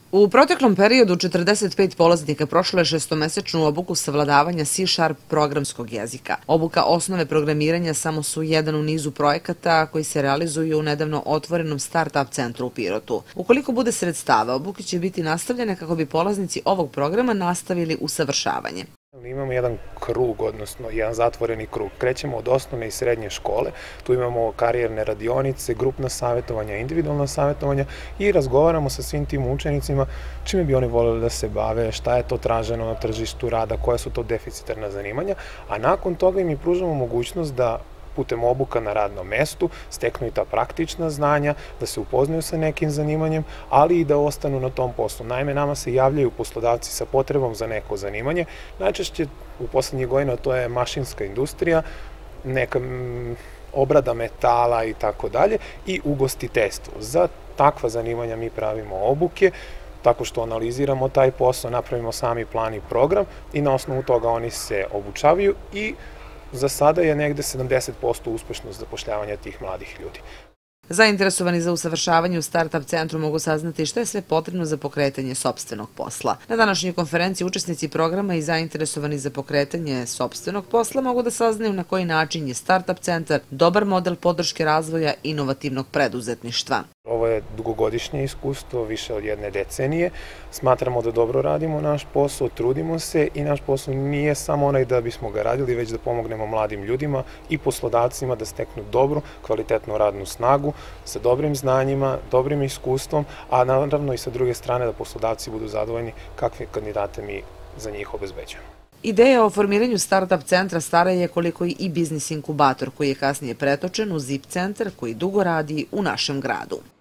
U proteklom periodu 45 polaznika prošlo je šestomesečnu obuku savladavanja C# programskog jezika. Obuka osnove programiranja samo su jedan u nizu projekata koji se realizuju u nedavno otvorenom Startup centru u Pirotu. Ukoliko bude sredstava, obuke će biti nastavljene kako bi polaznici ovog programa nastavili usavršavanje. Imamo jedan krug, odnosno jedan zatvoreni krug. Krećemo od osnovne i srednje škole, tu imamo karijerne radionice, grupna savjetovanja, individualna savjetovanja i razgovaramo sa svim tim učenicima čime bi oni voljeli da se bave, šta je to traženo na tržištu rada, koja su to deficitarna zanimanja, a nakon toga im pružamo mogućnost da putem obuka na radnom mestu steknu i ta praktična znanja, da se upoznaju sa nekim zanimanjem, ali i da ostanu na tom poslu. Naime, nama se javljaju poslodavci sa potrebom za neko zanimanje. Najčešće u poslednjih godina to je mašinska industrija, neka obrada metala i tako dalje i ugostiteljstvo. Za takva zanimanja mi pravimo obuke, tako što analiziramo taj posao, napravimo sami plan i program i na osnovu toga oni se obučavaju i za sada je negde 70% uspešnost zapošljavanja tih mladih ljudi. Zainteresovani za usavršavanje u Startup centru mogu saznati šta je sve potrebno za pokretanje sopstvenog posla. Na današnjoj konferenciji učesnici programa i zainteresovani za pokretanje sopstvenog posla mogu da saznaju na koji način je Startup centar dobar model podrške razvoja inovativnog preduzetništva. Ovo je dugogodišnje iskustvo, više od 1 decenije. Smatramo da dobro radimo naš posao, trudimo se i naš posao nije samo onaj da bismo ga radili, već da pomognemo mladim ljudima i poslodavcima da steknu dobru, kvalitetnu radnu snagu sa dobrim znanjima, dobrim iskustvom, a naravno i sa druge strane da poslodavci budu zadovoljni kakve kandidate mi za njih obezbeđujemo. Ideja o formiranju Startup centra stara je koliko i biznis inkubator koji je kasnije pretočen u ZIP centar koji dugo radi u našem gradu.